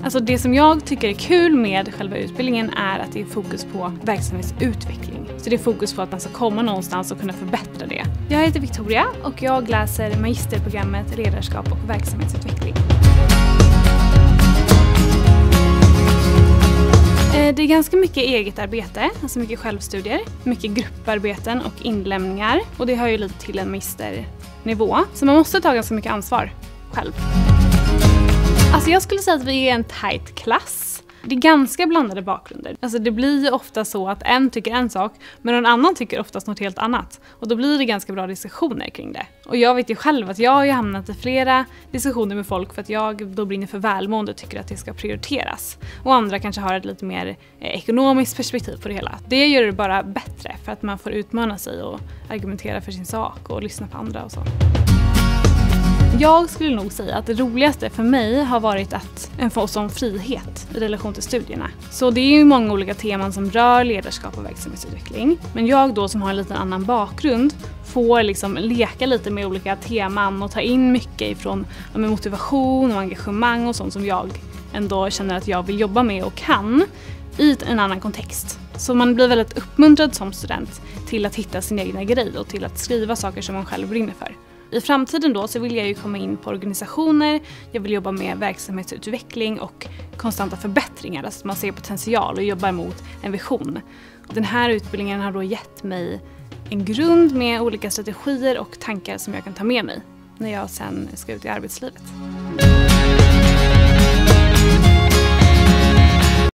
Alltså det som jag tycker är kul med själva utbildningen är att det är fokus på verksamhetsutveckling. Så det är fokus på att man ska komma någonstans och kunna förbättra det. Jag heter Victoria och jag läser magisterprogrammet Ledarskap och verksamhetsutveckling. Det är ganska mycket eget arbete, alltså mycket självstudier, mycket grupparbeten och inlämningar. Och det hör ju lite till en magisternivå. Så man måste ta ganska mycket ansvar själv. Alltså jag skulle säga att vi är en tight klass. Det är ganska blandade bakgrunder. Alltså det blir ju ofta så att en tycker en sak, men någon annan tycker oftast något helt annat. Och då blir det ganska bra diskussioner kring det. Och jag vet ju själv att jag har ju hamnat i flera diskussioner med folk för att jag då brinner för välmående och tycker att det ska prioriteras. Och andra kanske har ett lite mer ekonomiskt perspektiv på det hela. Det gör det bara bättre för att man får utmana sig och argumentera för sin sak och lyssna på andra och så. Jag skulle nog säga att det roligaste för mig har varit att få sån frihet i relation till studierna. Så det är ju många olika teman som rör ledarskap och verksamhetsutveckling. Men jag då som har en lite annan bakgrund får liksom leka lite med olika teman och ta in mycket ifrån motivation och engagemang och sånt som jag ändå känner att jag vill jobba med och kan i en annan kontext. Så man blir väldigt uppmuntrad som student till att hitta sin egna grej och till att skriva saker som man själv brinner för. I framtiden då så vill jag ju komma in på organisationer, jag vill jobba med verksamhetsutveckling och konstanta förbättringar, alltså man ser potential och jobbar mot en vision. Den här utbildningen har då gett mig en grund med olika strategier och tankar som jag kan ta med mig när jag sen ska ut i arbetslivet.